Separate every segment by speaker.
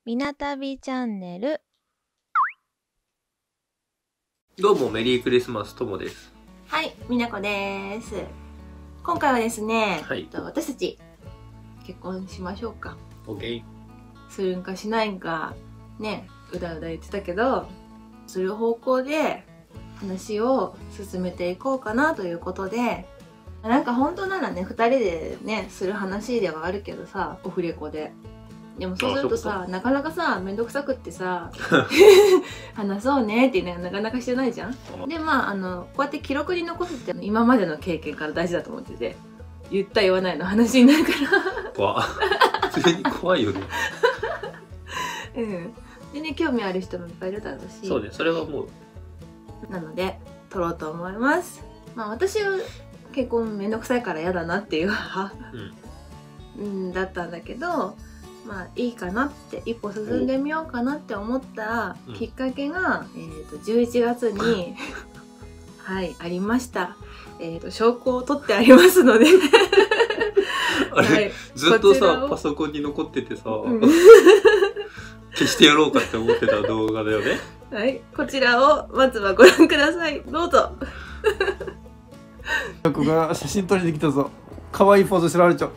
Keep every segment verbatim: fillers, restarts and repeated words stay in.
Speaker 1: みなたびチャンネル。
Speaker 2: どうもメリークリスマスともです。
Speaker 3: はい、みなこです。今回はですね、
Speaker 2: はい、
Speaker 3: 私たち結婚しましょうか。
Speaker 2: オッケー。
Speaker 3: するんかしないんかね、うだうだ言ってたけど、する方向で話を進めていこうかなということで、なんか本当ならね、ふたりでねする話ではあるけどさ、オフレコで。でもそうするとさ、なかなかさ、めんどくさくってさ話そうねってね、なかなかしてないじゃん。でまああのこうやって記録に残すって今までの経験から大事だと思ってて、言った言わないの話になるから
Speaker 2: 怖普通に怖いよね
Speaker 3: うんでね、興味ある人もいっぱいいるだろうし、
Speaker 2: そうね、それはもう
Speaker 3: なので撮ろうと思います。まあ私は結婚めんどくさいから嫌だなっていう派、うん、だったんだけど、まあいいかなって一歩進んでみようかなって思ったきっかけが、うん、えーとじゅういちがつにはいありました。えーと証拠を取ってありますので
Speaker 2: あれ、はい、ずっとさパソコンに残っててさ、うん、消してやろうかって思ってた動画だよね。
Speaker 3: はい、こちらをまずはご覧ください。どうぞ。
Speaker 4: 僕が写真撮りに来たぞ。可愛いポーズしてられちゃう。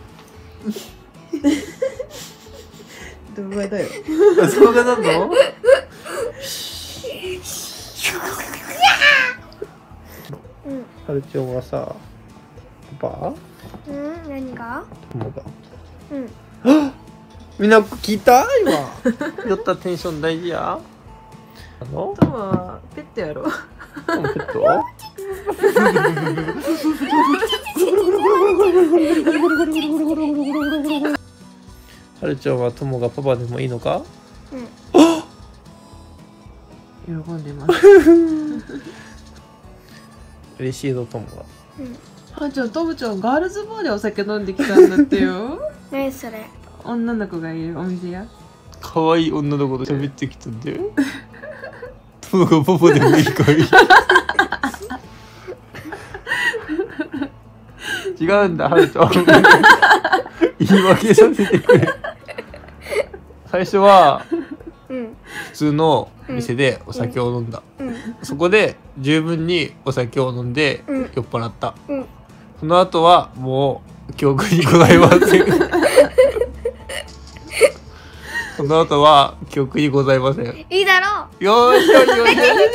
Speaker 3: 動画だよ。
Speaker 4: 動画なんの？うん。はるちゃんはさ、パパ？
Speaker 1: うん、何が？
Speaker 4: 友が。
Speaker 1: うん。
Speaker 4: はっ！みんな聞いた？今。酔ったテンション大事や。あの？
Speaker 3: 友はペットやろ。
Speaker 4: 友ペット？はるちゃんは友がパパでもいいのか？
Speaker 1: うん。
Speaker 3: 喜んでます。
Speaker 4: 嬉しいぞ友は。
Speaker 3: うん。はるちゃん、トムちゃんガールズバーでお酒飲んできたんだってよ。
Speaker 1: 何それ？
Speaker 3: 女の子がいるお店や。
Speaker 4: 可愛い女の子と喋ってきたんだよ。友がパパでもいいかい？違うんだ、はるちゃん。言い訳させてくれ。最初は、うん、普通の店でお酒を飲んだ、うんうん、そこで十分にお酒を飲んで酔っ払った、うん、その後はもう記憶にございません。その後は記憶にございません。
Speaker 1: いいだろう。
Speaker 4: よーしよしよし。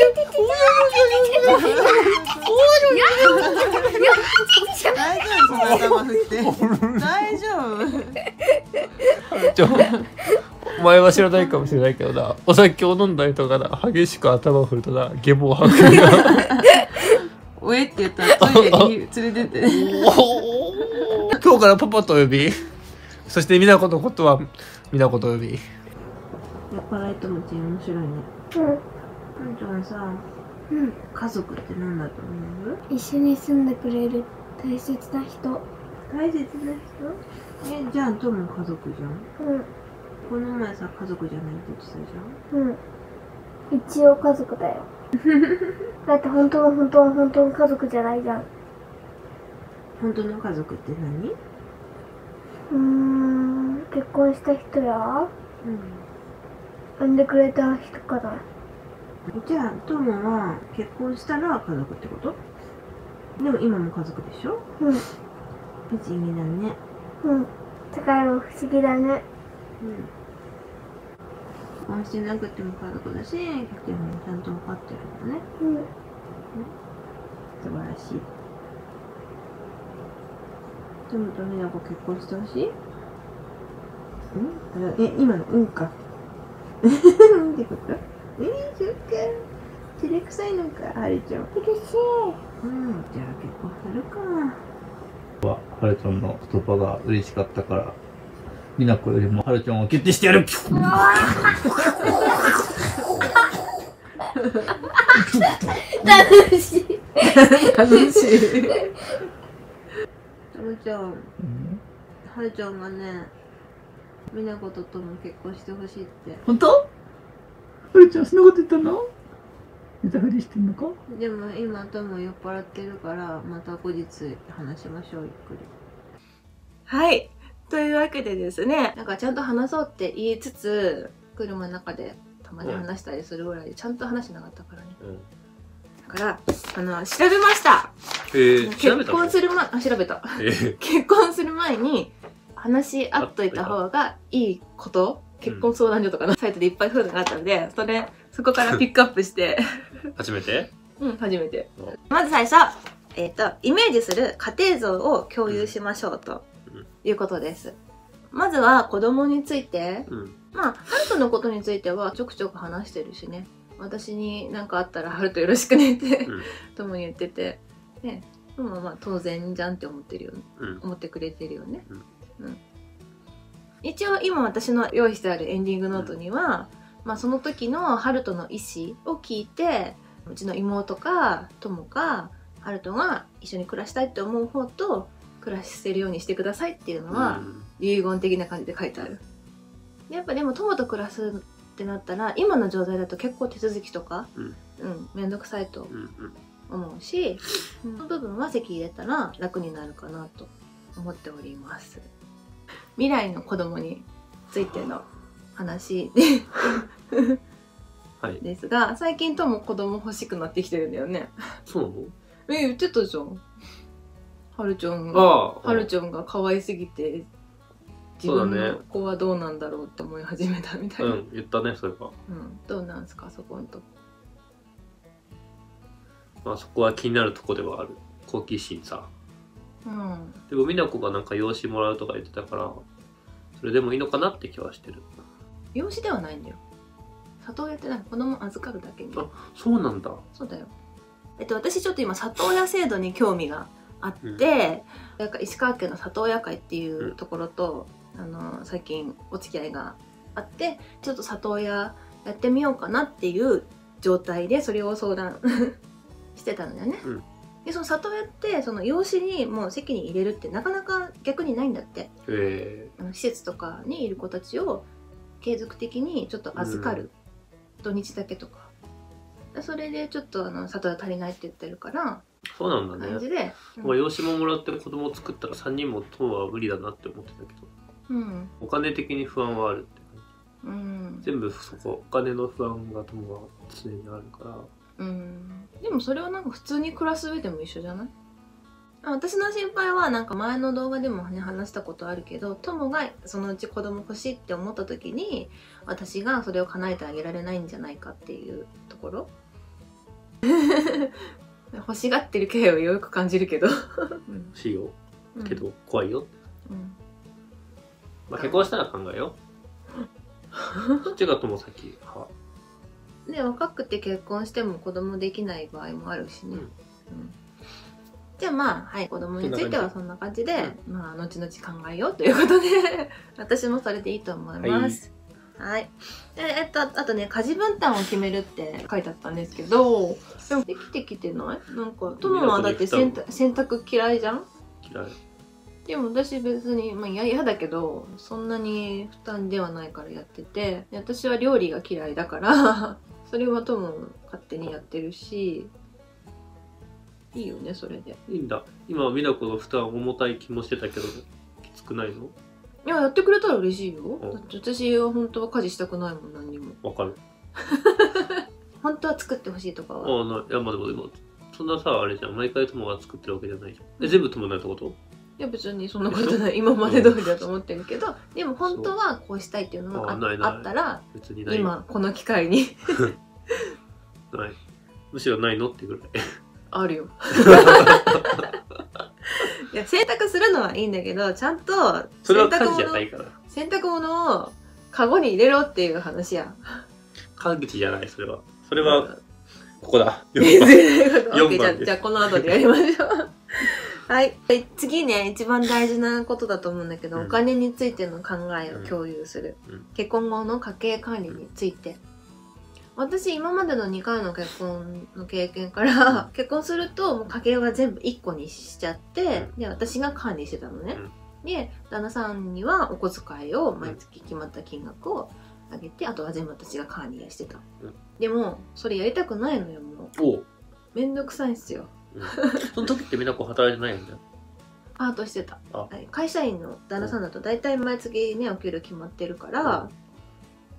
Speaker 3: 大丈夫、その頭振って。大丈夫。
Speaker 4: ちょ、お前は知らないかもしれないけどな、お酒を飲んだ人がな、激しく頭を振るとな、ゲボを吐くんだ。
Speaker 3: おえって言ったらトイレに連れてって。
Speaker 4: 今日からパパと呼び、そして美奈子のことは美奈子と呼び。
Speaker 3: 酔っ払いともち面白いね。うん。はるちゃんさ、うん、家族って何だと思う？
Speaker 1: 一緒に住んでくれる大切な人。
Speaker 3: 大切な人？え、じゃあトも家族じゃん。うん。この前さ、家族じゃないって言ってたじゃん。
Speaker 1: うん。一応家族だよ。だって本当は本当は本当の家族じゃないじゃん。
Speaker 3: 本当の家族って何？
Speaker 1: うーん、結婚した人や、うん、産んでくれた人かな。
Speaker 3: じゃあトモは結婚したら家族ってこと？でも今も家族でしょ？うん。不思議だね。
Speaker 1: うん。世界も不思議だね。
Speaker 3: うん。結婚してなくても家族だし、結婚もちゃんと分かってるのね。うん。うん、素晴らしい。トモと美奈子結婚してほしい？うん？え、今のうんか。うんってこと？えー、そっか。照れくさいのか、はるちゃん。
Speaker 1: うれしい。
Speaker 3: うん、じゃあ結婚するか。
Speaker 4: は、はるちゃんの言葉が嬉しかったから、美奈子よりもはるちゃんを決定してやる。
Speaker 1: 楽しい。
Speaker 3: 楽しい。ともちゃん、はるちゃんがね、美奈子ととも結婚してほしいって。
Speaker 4: 本当？はるちゃんそんなこと言ったの？寝たふりしてんのか？
Speaker 3: でも今とも酔っ払ってるから、また後日話しましょう、ゆっくり。はい、というわけでですね、なんかちゃんと話そうって言いつつ車の中でたまに話したりするぐらいでちゃんと話しなかったからね、
Speaker 2: うん、
Speaker 3: だからあの調べました。
Speaker 2: えー、
Speaker 3: 結婚する前あ調べた、
Speaker 2: えー、
Speaker 3: 結婚する前に話し合っといた方がいいこと結婚相談所とかのサイトでいっぱいそういうのがあったので、それそこからピックアップして
Speaker 2: 初めて
Speaker 3: うん初めてまず最初、えーと、イメージする家庭像を共有しましょうということです。まずは子供について、うん、まあハルトのことについてはちょくちょく話してるしね、私に何かあったらハルトよろしくねってとも言ってて、ね、でもまあ当然じゃんって思ってるよね、うん、思ってくれてるよね、うんうん、一応今私の用意してあるエンディングノートには、うん、まあその時のハルトの意思を聞いて、うちの妹か友かハルトが一緒に暮らしたいって思う方と暮らせるようにしてくださいっていうのは遺言的な感じで書いてある。やっぱでも友と暮らすってなったら今の状態だと結構手続きとか、うんうん、めんどくさいと思うし、その部分は籍入れたら楽になるかなと思っております。未来の子供についての話はい、ですが、最近とも子供欲しくなってきてるんだよね。
Speaker 2: そうなの？
Speaker 3: え、言ってたじゃん。はるちゃんが、はるちゃんが可愛すぎて自分の子はどうなんだろうって思い始めたみたいな。
Speaker 2: うん、言ったね、それは。
Speaker 3: うん、どうなんすか、そこんと。
Speaker 2: まあそこは気になるとこではある。好奇心さ。うん。でも美奈子がなんか養子もらうとか言ってたから、それでもいいのかなって気はしてる。
Speaker 3: 養子ではないんだよ。里親ってなんか子供預かるだけに。
Speaker 2: あ、そうなんだ。
Speaker 3: そうだよ。えっと私ちょっと今里親制度に興味があって、うん、なんか石川県の里親会っていうところと、うん、あの最近お付き合いがあって、ちょっと里親やってみようかなっていう状態でそれを相談してたんだよね。うん、でその里親ってその養子にもう籍に入れるってなかなか逆にないんだって。へー。あの施設とかにいる子たちを継続的にちょっと預かる、うん、土日だけとか。それでちょっとあの里親足りないって言ってるから。
Speaker 2: そうなんだね。
Speaker 3: 感じで、
Speaker 2: うん、養子ももらって子供を作ったらさんにんも友は無理だなって思ってたけど、うん、お金的に不安はあるって感じ、うん、全部そこお金の不安が友は常にあるから、
Speaker 3: うん、でもそれはなんか普通に暮らす上でも一緒じゃない？私の心配はなんか前の動画でもね話したことあるけど、友がそのうち子供欲しいって思った時に私がそれを叶えてあげられないんじゃないかっていうところ欲しがってる気配をよく感じるけど
Speaker 2: 欲しいよけど、うん、怖いよ、うん、まあ結婚したら考えようそっちが友先は
Speaker 3: ね、若くて結婚しても子供できない場合もあるしね、うんうん、じゃあまあはい子供についてはそんな感じで、うん、まあ後々考えようということで私もそれでいいと思います。はい、はい、でえっとあとね家事分担を決めるって書いてあったんですけど、でもできてきてない？なんか友はだって洗濯洗濯嫌いじゃん？
Speaker 2: 嫌い。
Speaker 3: でも私別にまあ嫌だけどそんなに負担ではないからやってて、で私は料理が嫌いだからそれは友勝手にやってるしいいよねそれで。
Speaker 2: いいんだ。今美奈子の負担重たい気もしてたけどきつくないの？
Speaker 3: いややってくれたら嬉しいよ。だって私は本当は家事したくないもん何にも。
Speaker 2: わかる。
Speaker 3: 本当は作ってほしいとかは。
Speaker 2: ああ、ないやまあでもでもそんなさあれじゃん、毎回友が作ってるわけじゃないじゃん。え全部友ないってこと？
Speaker 3: いや別にそんなことない、今まで通りだと思ってるけど、でも本当はこうしたいっていうのが あ, ないないあったら別にない今この機会に
Speaker 2: ない、むしろないのってぐらい
Speaker 3: あるよいや洗濯するのはいいんだけどちゃんと
Speaker 2: それは家事じゃないから
Speaker 3: 洗濯物をカゴに入れろっていう話や。
Speaker 2: 家事じゃないそれはそれはここだ
Speaker 3: よんばんじゃあじゃあこの後でやりましょうはい、次ね一番大事なことだと思うんだけど、うん、お金についての考えを共有する、うんうん、結婚後の家計管理について、私今までのにかいの結婚の経験から、うん、結婚するともう家計は全部いっこにしちゃって、うん、で私が管理してたのね、うん、で旦那さんにはお小遣いを毎月決まった金額をあげて、あとは全部私が管理してた、うん、でもそれやりたくないのよもう。めんどくさいんすよ
Speaker 2: うん、その時ってみんなこう働いてないよね。
Speaker 3: パートしてた。会社員の旦那さんだと大体毎月ねお給料決まってるから、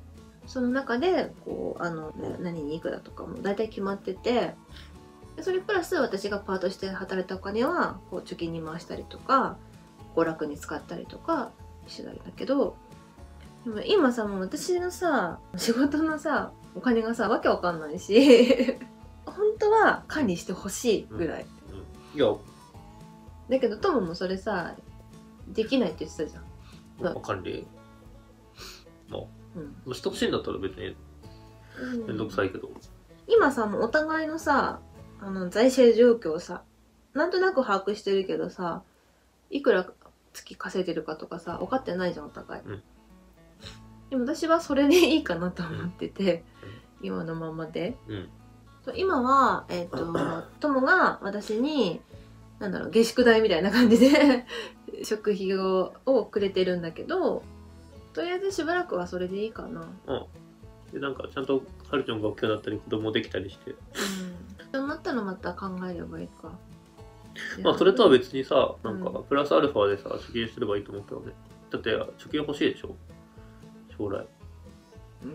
Speaker 3: その中でこうあの何にいくらとかも大体決まってて、それプラス私がパートして働いたお金はこう貯金に回したりとか娯楽に使ったりとかしてたんだけど、でも今さもう私のさ仕事のさお金がさわけわかんないし本当は管理してほしいぐらい、
Speaker 2: うんうん、いや
Speaker 3: だけどトモもそれさできないって言ってたじゃん。
Speaker 2: まあ、管理まあ、うん、してほしいんだったら別にめんどくさいけど、うん、
Speaker 3: 今さもうお互いのさあの財政状況をさなんとなく把握してるけどさ、いくら月稼いでるかとかさ分かってないじゃんお互い、うん、でも私はそれでいいかなと思ってて、うん、今のままで、うん、今はえっ、ー、と友が私になんだろう下宿代みたいな感じで食費ををくれてるんだけど、とりあえずしばらくはそれでいいかな。
Speaker 2: うんでなんかちゃんとはるちゃんが大きくなったり子供できたりして、うん、
Speaker 3: そうなったらまた考えればいいか。
Speaker 2: まあそれとは別にさ、なんかプラスアルファでさ貯金すればいいと思うけどね。だって貯金欲しいでしょ将来。うん。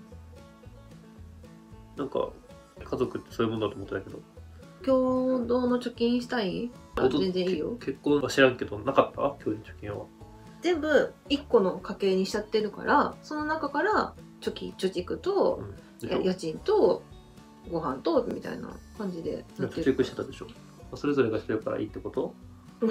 Speaker 2: なんか家族ってそういうもんだと思ってたけど。
Speaker 3: 共同の貯金したい？全然いいよ。
Speaker 2: 結婚は知らんけどなかった？共同貯金は。
Speaker 3: 全部いっこの家計にしちゃってるから、その中から貯金、貯蓄と、うん、家賃とご飯とみたいな感じで
Speaker 2: なってる。貯蓄してたでしょ。それぞれがしてるからいいってこと？うん。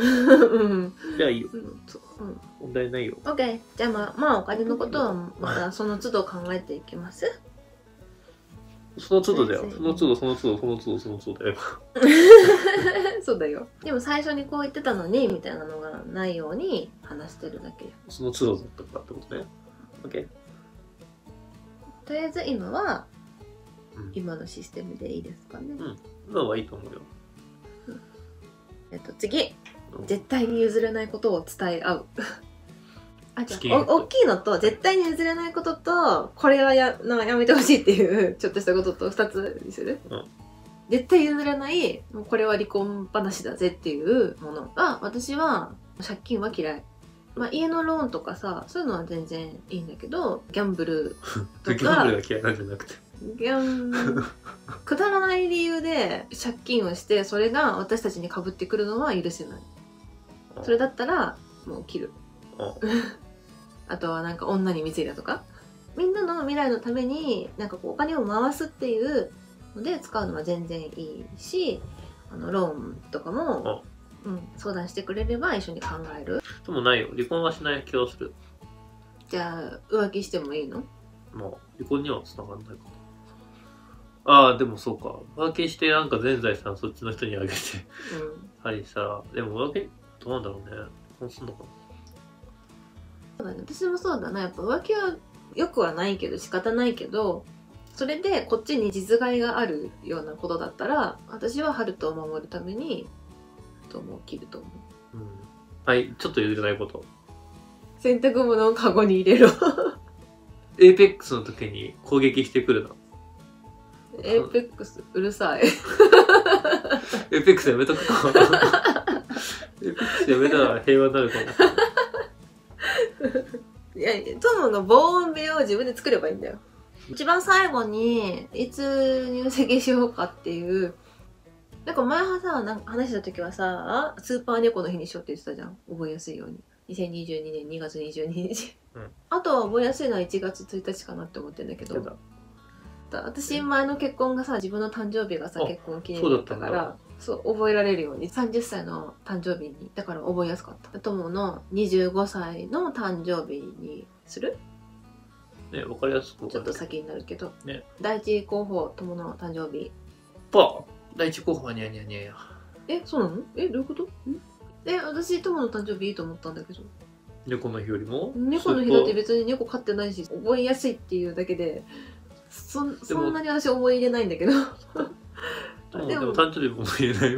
Speaker 2: じゃあいいよ。うん、問題ないよ。
Speaker 3: オッケー。じゃあまあまあお金のことはまたその都度考えていきます。
Speaker 2: その都度だよ。その都度その都度その都度その都度だよ。
Speaker 3: そうだよ。でも最初にこう言ってたのにみたいなのがないように話してるだけ。
Speaker 2: その都度だったからってことね。オッケー。
Speaker 3: とりあえず今は、うん、今のシステムでいいですかね。
Speaker 2: うん。今はいいと思うよ。
Speaker 3: うん、えっと次、うん、絶対に譲れないことを伝え合う。あ、じゃあお大きいのと絶対に譲れないこととこれは や, なんかやめてほしいっていうちょっとしたこととふたつにする、うん、絶対譲れないもうこれは離婚話だぜっていうものが、私は借金は嫌い。まあ、家のローンとかさそういうのは全然いいんだけど、ギャンブルとか
Speaker 2: ギャンブルが嫌いなんじゃなくて
Speaker 3: ギャンくだらない理由で借金をしてそれが私たちに被ってくるのは許せない。それだったらもう切る。あとはなんか女に貢いだとか、みんなの未来のためになんかこうお金を回すっていうので使うのは全然いいし、あのローンとかも、うん、相談してくれれば一緒に考える。
Speaker 2: でもないよ、離婚はしない気がする。
Speaker 3: じゃあ浮気してもいいの？
Speaker 2: まあ離婚には繋がんないかな。ああでもそうか、浮気してなんか全財産そっちの人にあげて、うん、はいしたら、でも浮気どうなんだろうね。離婚すんのかな。
Speaker 3: そうだね、私もそうだな。やっぱ浮気はよくはないけど仕方ないけど、それでこっちに実害があるようなことだったら、私はハルトを守るために友を切ると思う、うん、
Speaker 2: はい。ちょっと譲れないこと、
Speaker 3: 洗濯物をカゴに入れろ。
Speaker 2: エーペックスの時に攻撃してくるな。
Speaker 3: エーペックスうるさい。
Speaker 2: エーペックスやめとくか。エーペックスやめたら平和になるかも。
Speaker 3: いや、トムが防音部屋を自分で作ればいいんだよ。一番最後にいつ入籍しようかっていう、なんか前はさ、なんか話した時はさ、スーパー猫の日にしようって言ってたじゃん、覚えやすいように。にせんにじゅうにねんにがつにじゅうににち、うん、あとは覚えやすいのはいちがつついたちかなって思ってんだけど、私前の結婚がさ、自分の誕生日がさ結婚記念だったから、そう覚えられるようにさんじゅっさいの誕生日にだから覚えやすかった。友のにじゅうごさいの誕生日にする
Speaker 2: ね、わかりやすく
Speaker 3: ちょっと先になるけど、
Speaker 2: ね、
Speaker 3: 第一候補友の誕生日
Speaker 2: パー第一候補はニャニャニャや。
Speaker 3: え、そうなの？え、どういうこと？え、私友の誕生日いいと思ったんだけど。
Speaker 2: 猫の日よりも？
Speaker 3: 猫の日だって別に猫飼ってないし覚えやすいっていうだけで、そ, そんなに私思い入れないんだけど。
Speaker 2: でも誕生日も言えないもん。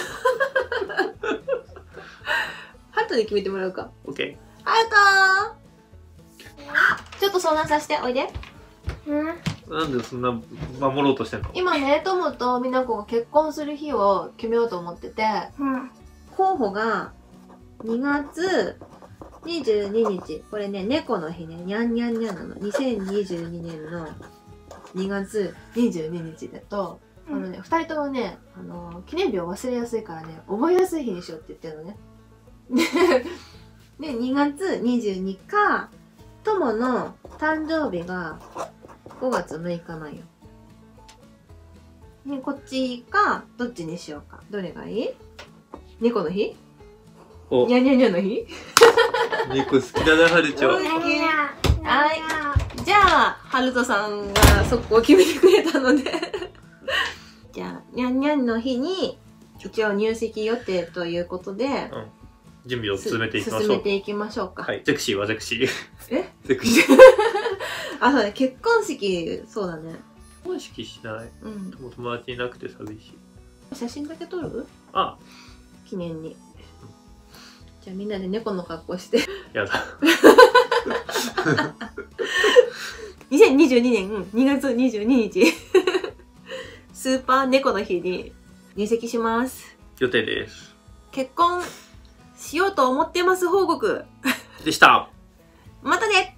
Speaker 3: ハルトに決めてもらうか。
Speaker 2: オッケ
Speaker 3: ー。ハルトー。ちょっと相談させておいで。
Speaker 2: うん。なんでそんな守ろうとしてんの？
Speaker 3: 今ね、トモとミナコが結婚する日を決めようと思ってて、うん、候補がにがつにじゅうににち、これね、猫の日ね、にゃんにゃんにゃんなの。にせんにじゅうにねんのにがつにじゅうににちだと、あのね、ふたりともね、あのー、記念日を忘れやすいからね、覚えやすい日にしようって言ってるのね。で、にがつにじゅうににちか、友の誕生日がごがつむいかなんよ。ね、こっちか、どっちにしようか。どれがいい？猫の日？
Speaker 2: お、
Speaker 3: にゃんにゃんにゃんの日？
Speaker 2: 猫好きだな、はるちゃん。
Speaker 3: はい。じゃあ、はるとさんがそこを決めてくれたので。じゃあ、にゃんにゃんの日に、一応入籍予定ということで、うん、
Speaker 2: 準備を進めていきましょう。
Speaker 3: 進めていきましょうか。
Speaker 2: はい。ゼクシーはゼクシー。
Speaker 3: え
Speaker 2: ゼクシー。
Speaker 3: あ、そうだね。結婚式、そうだね。
Speaker 2: 結婚式しない。うん。でも友達いなくて寂しい。
Speaker 3: 写真だけ撮る？
Speaker 2: ああ。
Speaker 3: 記念に。じゃあみんなで猫の格好して。
Speaker 2: やだ。
Speaker 3: にせんにじゅうにねんにがつにじゅうににち。スーパー猫の日に入籍します。
Speaker 2: 予定です。
Speaker 3: 結婚しようと思ってます報告。
Speaker 2: でした。
Speaker 3: またね。